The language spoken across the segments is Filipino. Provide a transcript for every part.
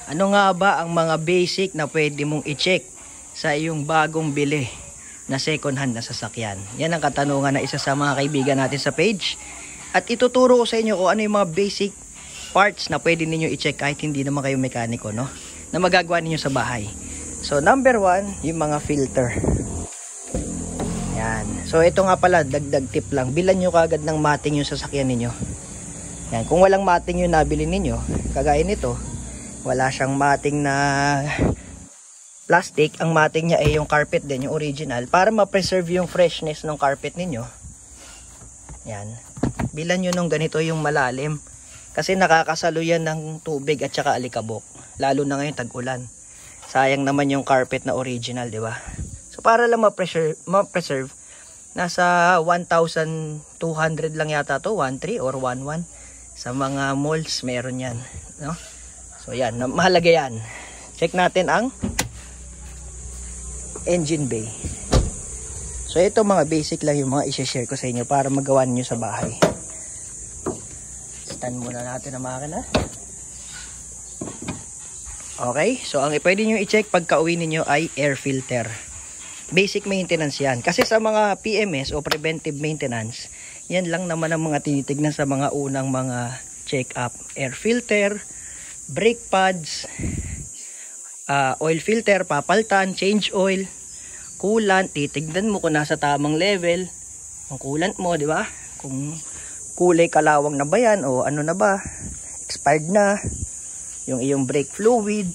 Ano nga ba ang mga basic na pwede mong i-check sa iyong bagong bili na second hand na sasakyan? Yan ang katanungan na isa sa mga kaibigan natin sa page. At ituturo ko sa inyo kung ano yung mga basic parts na pwede ninyo i-check kahit hindi naman kayo mekaniko, no? Na magagawa ninyo sa bahay. So number 1, yung mga filter. Yan. So ito nga pala, dagdag tip lang. Bilan nyo kagad ng mating yung sasakyan ninyo. Yan. Kung walang mating yung nabili ninyo, kagaya nito, wala siyang mating na plastic. Ang mating niya ay yung carpet din, yung original. Para ma-preserve yung freshness ng carpet ninyo. Yan. Bilan nyo nung ganito yung malalim. Kasi nakakasalo yan ng tubig at saka alikabok. Lalo na ngayon tag-ulan. Sayang naman yung carpet na original, di ba? So para lang ma-preserve, nasa 1,200 lang yata to, 1,300 or 1,100. Sa mga malls meron yan, no? So yan, mahalaga yan. Check natin ang engine bay. So ito mga basic lang yung mga i-share ko sa inyo para magawa niyo sa bahay. Stand muna natin ang makina. Okay, so ang pwede nyo i-check pagka uwi ninyo ay air filter. Basic maintenance yan. Kasi sa mga PMS o preventive maintenance, yan lang naman ang mga tinitignan sa mga unang mga check-up. Air filter, brake pads, oil filter, papaltan, change oil, coolant, titignan mo kung nasa tamang level ang coolant mo, di ba? Kung kulay kalawang na ba yan o ano na ba, expired na, yung iyong brake fluid.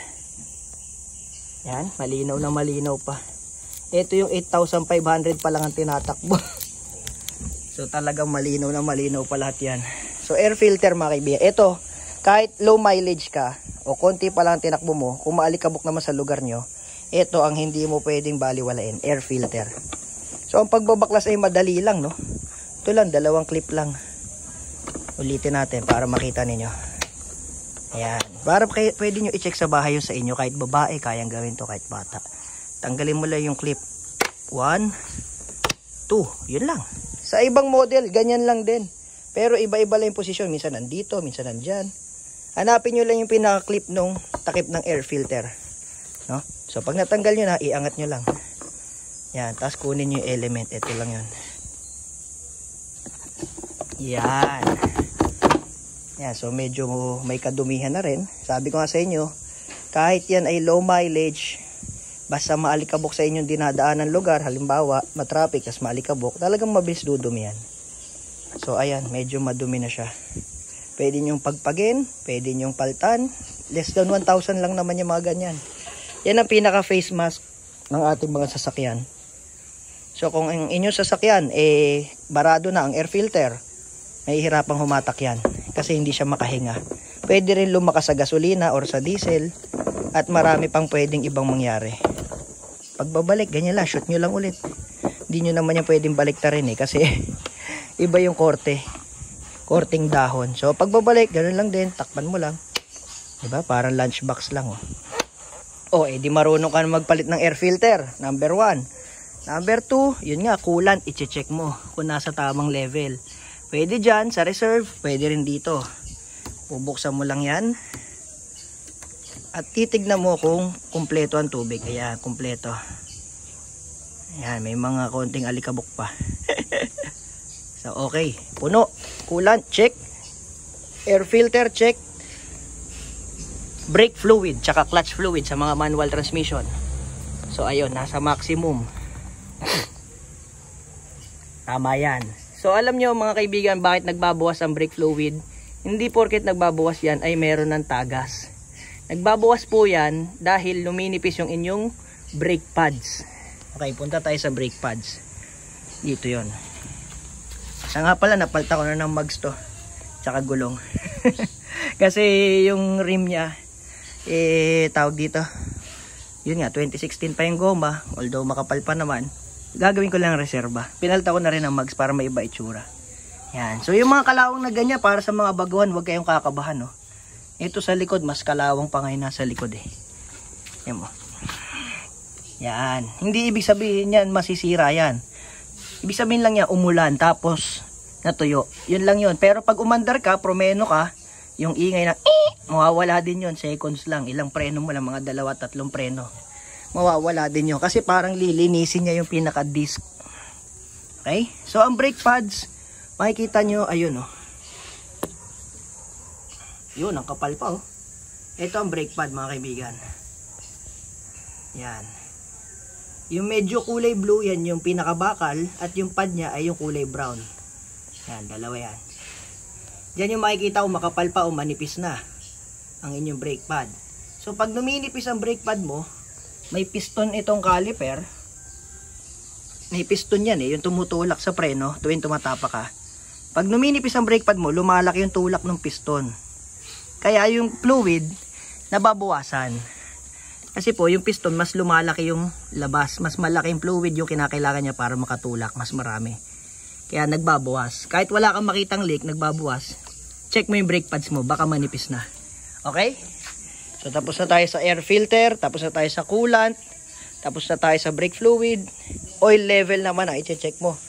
Yan, malinaw na malinaw pa. Ito yung 8,500 pa lang ang tinatakbo. So talagang malinaw na malinaw pa lahat yan. So air filter mga kaibigan, ito kahit low mileage ka o konti pa lang tinakbo mo, kung maalikabok naman sa lugar nyo, ito ang hindi mo pwedeng baliwalain, air filter. So ang pagbabaklas ay madali lang, no? Ito lang, 2 clip lang. Ulitin natin para makita ninyo. Ayan, para pwede nyo i-check sa bahay yung sa inyo, kahit babae, kayang gawin to kahit bata. Tanggalin mo lang yung clip. 1, 2, yun lang. Sa ibang model, ganyan lang din. Pero iba-iba lang yung posisyon, minsan nandito, minsan nandyan. Hanapin nyo lang yung pinaka-clip nung takip ng air filter, no? So pag natanggal nyo na, iangat nyo lang. Yan, tapos kunin nyo yung element. Ito lang yun. Yan. Yan, so medyo may kadumihan na rin. Sabi ko nga sa inyo, kahit yan ay low mileage, basta maalikabok sa inyong dinadaanan lugar, halimbawa, matraffic, tas maalikabok, talagang mabilis dudumi yan. So ayan, medyo madumi na siya. Pwede nyong pagpagin, pwede nyong paltan. Less than 1,000 lang naman yung mga ganyan. Yan ang pinaka face mask ng ating mga sasakyan. So kung ang inyong sasakyan barado na ang air filter, mahihirapang humatak yan kasi hindi siya makahinga. Pwede rin lumakas sa gasolina or sa diesel at marami pang pwedeng ibang mangyari. Pagbabalik, ganyan lang, shoot nyo lang ulit. Hindi nyo naman yan pwedeng baliktarin kasi iba yung korting dahon. So pagbabalik, ganoon lang din, takpan mo lang. Diba? Parang lunchbox lang, oh. Di marunong ka magpalit ng air filter. Number 1. Number 2, yun nga, coolant, i-check mo kung nasa tamang level. Pwede dyan, sa reserve, pwede rin dito. Bubuksan mo lang yan. At titignan mo kung kumpleto ang tubig. Ayan, kumpleto. Ayan, may mga konting alikabok pa. So, okay. Puno. Coolant, check. Air filter, check. Brake fluid, tsaka clutch fluid sa mga manual transmission. So, ayun, nasa maximum. Tama yan. So, alam nyo mga kaibigan, bakit nagbabawas ang brake fluid? Hindi porket nagbabawas yan ay meron ng tagas. Nagbabawas po yan dahil luminipis yung inyong brake pads. Okay, punta tayo sa brake pads. Dito yon. Sa nga pala, napalta ko na ng mags to. Tsaka gulong. Kasi yung rim niya, tawag dito. Yun nga, 2016 pa yung goma. Although makapal pa naman. Gagawin ko lang reserba. Pinalta ko na rin ang mags para may iba itsura. Yan. So yung mga kalawang na ganyan, para sa mga baguhan, huwag kayong kakabahan, no? Ito sa likod, mas kalawang pa ngayon nasa likod Yan mo. Yan. Hindi ibig sabihin yan, masisira yan. Ibig sabihin lang yan, umulan, tapos natuyo. Yun lang yun. Pero pag umandar ka, promeno ka, yung ingay na Mawawala din yon, seconds lang. Ilang preno mo lang, mga 2-3 preno. Mawawala din yun kasi parang lilinisin niya yung pinaka-disc. Okay? So, ang brake pads, makikita nyo, ayun oh. Yun, ang kapal pa oh. Ito ang brake pad mga kaibigan. Yan. Yung medyo kulay blue, yan yung pinaka-bakal. At yung pad niya ay yung kulay brown. Yan, dalawa yan. Diyan yung makikita kung makapal pa o manipis na ang inyong brake pad. So, pag numinipis ang brake pad mo, may piston itong caliper. May piston yan eh, yung tumutulak sa preno tuwing tumatapa ka. Pag numinipis ang brake pad mo, lumalaki yung tulak ng piston. Kaya yung fluid, nababawasan. Kasi po, yung piston, mas lumalaki yung labas. Mas malaki yung fluid yung kinakailangan niya para makatulak. Mas marami. Kaya nagbabawas. Kahit wala kang makitang leak, nagbabawas. Check mo yung brake pads mo, baka manipis na. Okay? So, tapos na tayo sa air filter, tapos na tayo sa coolant, tapos na tayo sa brake fluid. Oil level naman ang i-check mo.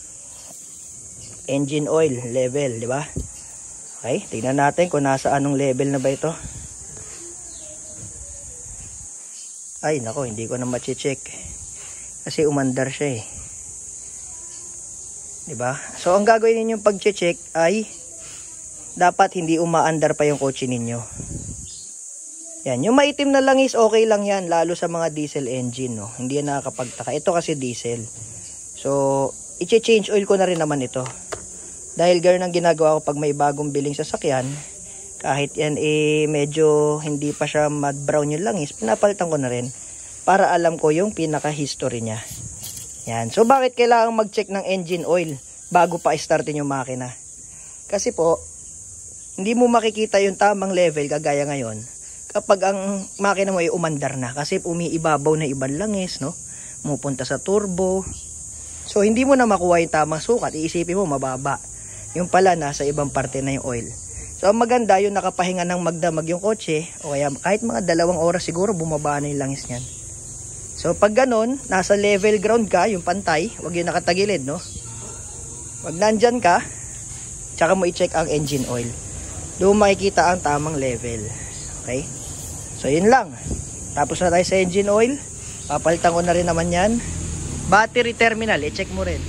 Engine oil level, di ba? Okay, tingnan natin kung nasa anong level na ba ito. Ay, nako, hindi ko na ma-check. Kasi umandar siya eh. Di ba? So, ang gagawin ninyong pag-check ay dapat hindi umaandar pa yung kotse ninyo. Yan, yung maitim na langis, okay lang yan, lalo sa mga diesel engine, no? Hindi yan nakakapagtaka. Ito kasi diesel. So, i-change oil ko na rin naman ito. Dahil ganoon ang ginagawa ko pag may bagong biling sasakyan, kahit yan medyo hindi pa siya mag-brown yung langis, pinapalitan ko na rin para alam ko yung pinaka-history niya. Yan. So, bakit kailangan mag-check ng engine oil bago pa i-startin yung makina? Kasi po, hindi mo makikita yung tamang level kagaya ngayon kapag ang makina mo ay umandar na kasi umiibabaw na ibang langis, no? Mupunta sa turbo. So, hindi mo na makuha yung tamang sukat. Iisipin mo, mababa. Yung pala, nasa ibang parte na yung oil. So, ang maganda, yung nakapahinga ng magdamag yung kotse, o kaya kahit mga 2 oras siguro, bumaba na yung langis niyan. So, pag ganon, nasa level ground ka, yung pantay, wag yung nakatagilid, no? Pag nandyan ka, tsaka mo i-check ang engine oil. Doon makikita ang tamang level. Okay? So, yun lang. Tapos na tayo sa engine oil. Papalitan ko na rin naman yan. Battery terminal, i-check mo rin.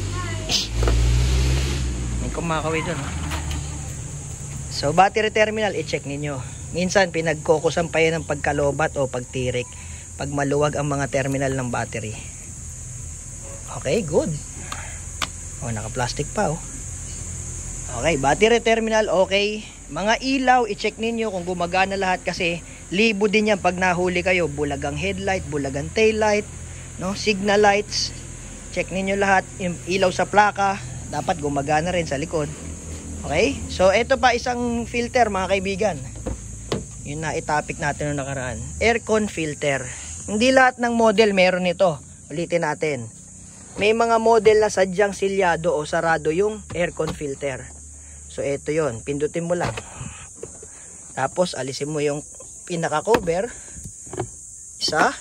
May kumakaway dun. So, battery terminal, i-check ninyo. Minsan, pinagkokusan pa yan ng pagkalobat o pagtirik. Pag maluwag ang mga terminal ng battery. Okay, good. O, naka-plastic pa, oh. Okay, battery terminal, okay. Mga ilaw, i-check ninyo kung gumagana lahat kasi libo din yan pag nahuli kayo. Bulagang headlight, bulagang taillight, no? Signal lights. Check ninyo lahat. Yung ilaw sa plaka, dapat gumagana rin sa likod. Okay? So, ito pa isang filter mga kaibigan. Yun na itapik natin noong nakaraan. Aircon filter. Hindi lahat ng model meron ito. Ulitin natin. May mga model na sadyang silyado o sarado yung aircon filter. So, ito yon, pindutin mo lang. Tapos, alisin mo yung pinaka-cover. 1,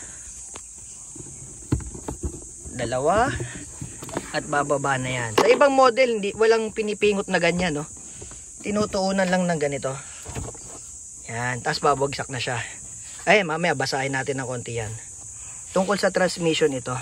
2, at bababa na yan. Sa ibang model, walang pinipingot na ganyan, no? Tinutuunan lang ng ganito. Yan, tapos babagsak na siya. Ay, mamaya, basahin natin ng konti yan. Tungkol sa transmission ito.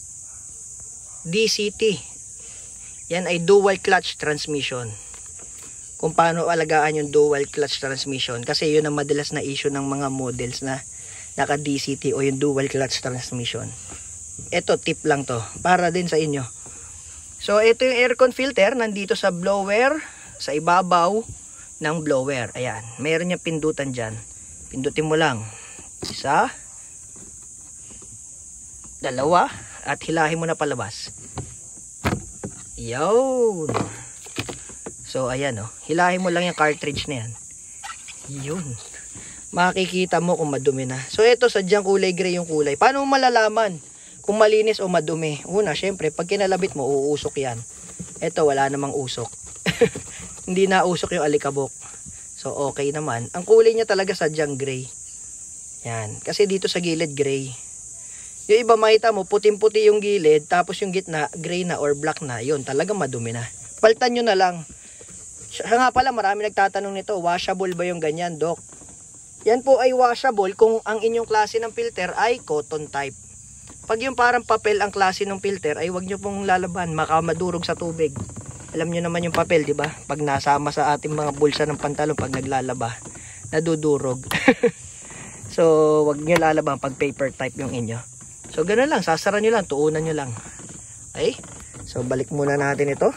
DCT. Yan ay dual clutch transmission. Kung paano alagaan yung dual clutch transmission. Kasi yun ang madalas na issue ng mga models na naka DCT o yung dual clutch transmission. Ito, tip lang to. Para din sa inyo. So, ito yung aircon filter. Nandito sa blower. Sa ibabaw ng blower. Ayan. Meron niyang pindutan dyan. Pindutin mo lang. 1, 2, at hilahin mo na palabas. Yun. So, ayan o. Hilahin mo lang yung cartridge na yan. Yun. Makikita mo kung madumi na. So, ito sadyang kulay gray yung kulay. Paano mo malalaman kung malinis o madumi? Una, syempre, pag kinalabit mo, uusok yan. Ito, wala namang usok. Hindi na usok yung alikabok. So, okay naman. Ang kulay niya talaga sadyang gray. Yan. Kasi dito sa gilid, gray. Yung iba makita mo, puting-puti yung gilid, tapos yung gitna, gray na or black na. Yun, talaga madumi na. Paltan nyo na lang. Siya nga pala, marami nagtatanong nito, washable ba yung ganyan, Doc? Yan po ay washable kung ang inyong klase ng filter ay cotton type. Pag yung parang papel ang klase ng filter ay wag nyo pong lalaban, madurog sa tubig. Alam nyo naman yung papel, di ba? Pag nasama sa ating mga bulsa ng pantalon pag naglalaba, nadudurog. So, wag nyo lalaban pag paper type yung inyo. So, ganun lang, sasara nyo lang, tuunan nyo lang. Okay? So, balik muna natin ito.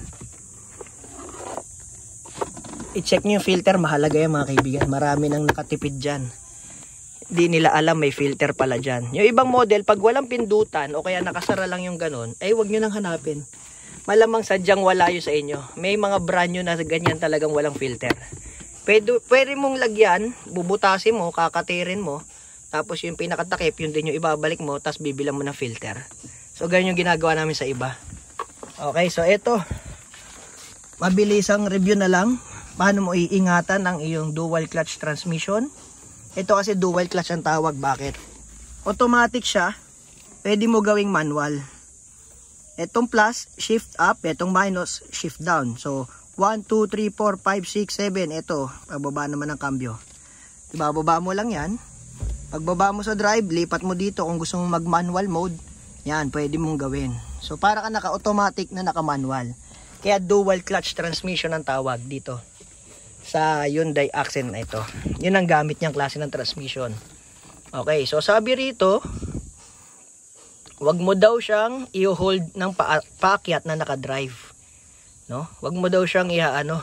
I-check nyo yung filter, mahalaga yan mga kaibigan. Marami nang nakatipid dyan. Di nila alam may filter pala dyan. Yung ibang model, pag walang pindutan o kaya nakasara lang yung ganun, ay wag nyo nang hanapin. Malamang sadyang wala yun sa inyo. May mga brand nyo na ganyan talagang walang filter. Pwede mong lagyan, bubutasin mo, kakatirin mo, tapos yung pinakatakip, yun din yung ibabalik mo, tapos bibilang mo ng filter. So, ganyan yung ginagawa namin sa iba. Okay, so ito. Mabilisang review na lang. Paano mo iingatan ang iyong dual clutch transmission? Ito kasi dual clutch ang tawag. Bakit? Automatic siya. Pwede mo gawing manual. Itong plus, shift up. Itong minus, shift down. So, 1, 2, 3, 4, 5, 6, 7. Ito, pagbaba naman ng cambio. Ibababa mo lang yan. Pagbaba mo sa drive, lipat mo dito kung gusto mong mag-manual mode. Yan, pwede mong gawin. So, para ka naka-automatic na naka-manual. Kaya dual clutch transmission ang tawag dito sa Hyundai Accent na ito. Yun ang gamit niyang klase ng transmission. Okay, so sabi rito, wag mo daw siyang i-hold ng paakyat na naka-drive. No? Wag mo daw siyang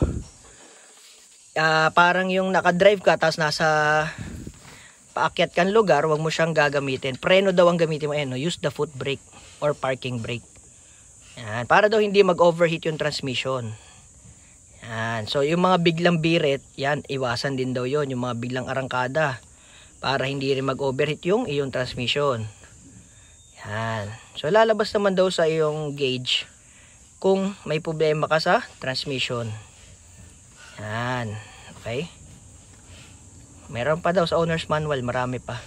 parang yung naka-drive ka tapos nasa paakyat kang lugar, wag mo siyang gagamitin. Preno daw ang gamitin mo. Use the foot brake or parking brake. Yan, para daw hindi mag-overheat yung transmission. Yan. So, yung mga biglang birit, yan, iwasan din daw yon, yung mga biglang arangkada. Para hindi rin mag-overheat yung iyong transmission. Yan. So, lalabas naman daw sa iyong gauge kung may problema ka sa transmission. Yan. Okay. Meron pa daw sa owner's manual, marami pa.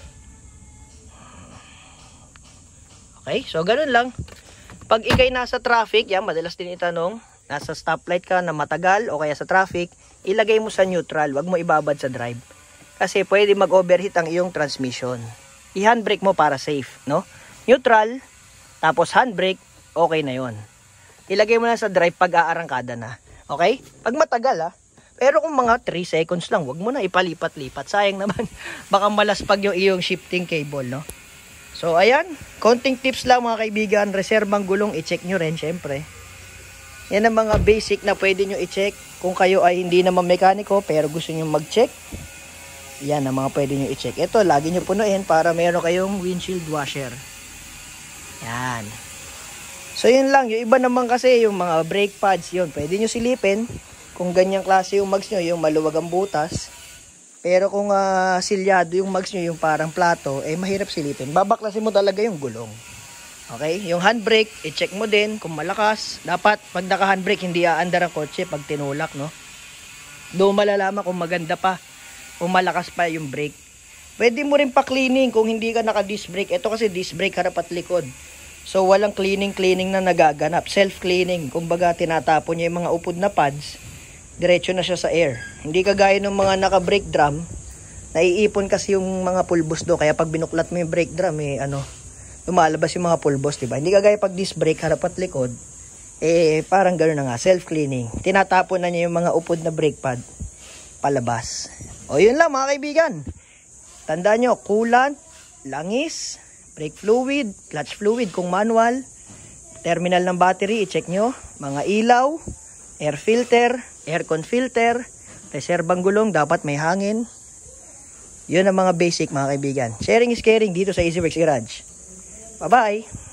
Okay, so ganun lang. Pag ikay nasa traffic, yan, madalas din itanong, nasa stoplight ka na matagal o kaya sa traffic, ilagay mo sa neutral, wag mo ibabad sa drive. Kasi pwede mag-overheat ang iyong transmission. I-handbrake mo para safe, no? Neutral, tapos handbrake, okay na yon. Ilagay mo na sa drive pag aarangkada na. Okay? Pag matagal, pero kung mga 3 seconds lang, wag mo na ipalipat-lipat. Sayang naman, baka malaspag yung iyong shifting cable, no? So, ayan. Konting tips lang mga kaibigan. Reserbang gulong, i-check nyo rin, syempre. Yan ang mga basic na pwede nyo i-check. Kung kayo ay hindi naman mekaniko, pero gusto nyo mag-check, yan ang mga pwede nyo i-check. Ito, lagi nyo punuin para meron kayong windshield washer. Yan. So, yun lang. Yung iba naman kasi, yung mga brake pads, yun, pwede nyo silipin. Kung ganyang klase yung mags nyo, yung maluwag ang butas. Pero kung silyado yung mags nyo, yung parang plato, mahirap silipin. Babaklasin mo talaga yung gulong. Okay? Yung handbrake, i-check mo din kung malakas. Dapat, pag naka-handbrake, hindi aandar ang kotse pag tinulak, no? Doon malalaman kung maganda pa, kung malakas pa yung brake. Pwede mo rin pa-cleaning kung hindi ka naka-disc brake. Ito kasi disc brake, harap at likod. So, walang cleaning na nagaganap. Self-cleaning. Kumbaga, tinatapon niya yung mga upod na pads. Diretso na siya sa air. Hindi kagaya ng mga naka-brake drum, naiipon kasi yung mga pulbos do. Kaya pag binuklat mo yung brake drum, lumalabas yung mga pulbos, diba? Hindi kagaya pag disc brake, harap at likod, parang gano'n na nga, self-cleaning. Tinatapon na niya yung mga upod na brake pad palabas. O, yun lang mga kaibigan. Tandaan nyo, coolant, langis, brake fluid, clutch fluid kung manual, terminal ng battery, i-check nyo, mga ilaw, air filter, aircon filter, reserbang gulong, dapat may hangin. Yun ang mga basic mga kaibigan. Sharing is caring dito sa Easyworks Garage. Bye-bye!